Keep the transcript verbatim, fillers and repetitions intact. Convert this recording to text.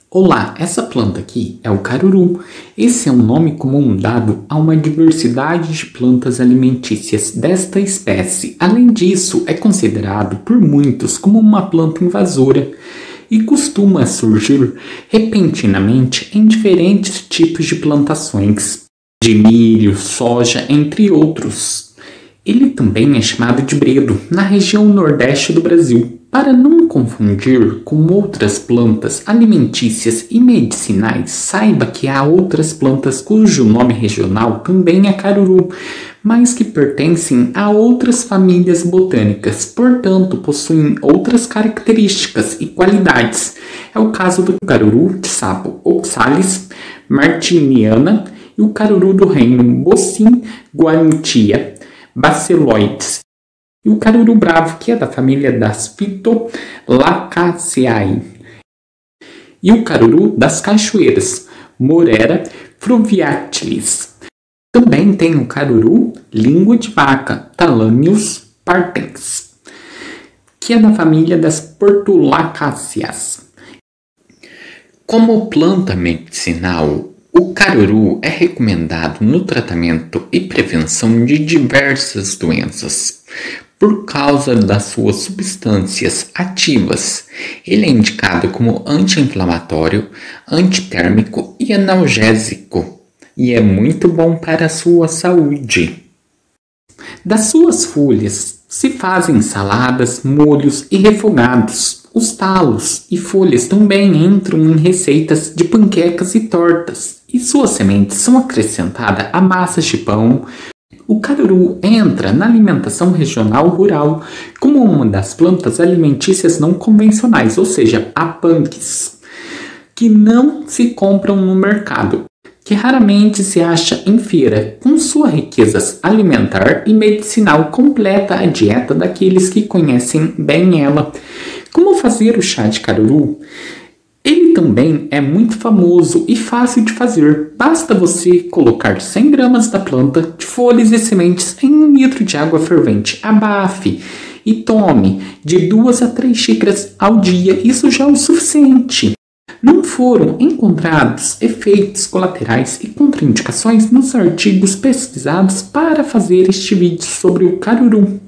Olá, essa planta aqui é o caruru. Esse é um nome comum dado a uma diversidade de plantas alimentícias desta espécie. Além disso, é considerado por muitos como uma planta invasora e costuma surgir repentinamente em diferentes tipos de plantações, de milho, soja, entre outros. Ele também é chamado de bredo na região nordeste do Brasil. Para não confundir com outras plantas alimentícias e medicinais, saiba que há outras plantas cujo nome regional também é caruru, mas que pertencem a outras famílias botânicas, portanto possuem outras características e qualidades. É o caso do caruru de sapo Oxalis martiniana e o caruru do reino Bossin guarnitia Bacilloides. E o caruru bravo, que é da família das Phytolacaceae. E o caruru das cachoeiras, Morera fluviatilis. Também tem o caruru língua de vaca, Thalamius partens, que é da família das Portulacaceae. Como planta medicinal, o caruru é recomendado no tratamento e prevenção de diversas doenças. Por causa das suas substâncias ativas, ele é indicado como anti-inflamatório, antitérmico e analgésico, e é muito bom para a sua saúde. Das suas folhas se fazem saladas, molhos e refogados. Os talos e folhas também entram em receitas de panquecas e tortas, e suas sementes são acrescentadas a massas de pão. O caruru entra na alimentação regional rural como uma das plantas alimentícias não convencionais, ou seja, a punks, que não se compram no mercado, que raramente se acha em feira. Com sua riqueza alimentar e medicinal, completa a dieta daqueles que conhecem bem ela. Como fazer o chá de caruru? Ele também é muito famoso e fácil de fazer. Basta você colocar cem gramas da planta, de folhas e sementes em um litro de água fervente. Abafe e tome de duas a três xícaras ao dia. Isso já é o suficiente. Não foram encontrados efeitos colaterais e contraindicações nos artigos pesquisados para fazer este vídeo sobre o caruru.